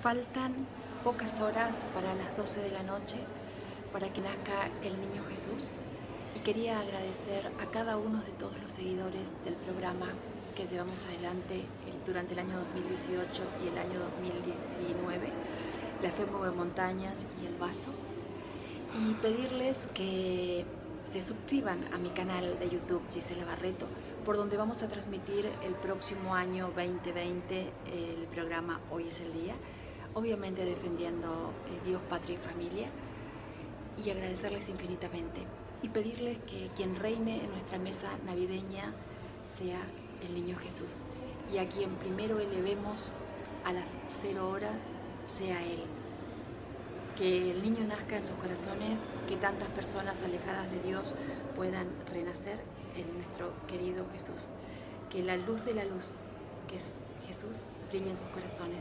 Faltan pocas horas para las 12 de la noche para que nazca el niño Jesús, y quería agradecer a cada uno de todos los seguidores del programa que llevamos adelante durante el año 2018 y el año 2019, La Fe Mueve Montañas y El Vaso, y pedirles que se suscriban a mi canal de YouTube Gisela Barreto, por donde vamos a transmitir el próximo año 2020 el programa Hoy es el Día, obviamente defendiendo Dios, patria y familia, y agradecerles infinitamente y pedirles que quien reine en nuestra mesa navideña sea el niño Jesús, y a quien primero elevemos a las 0 horas sea Él. Que el niño nazca en sus corazones, que tantas personas alejadas de Dios puedan renacer en nuestro querido Jesús. Que la luz de la luz, que es Jesús, brille en sus corazones.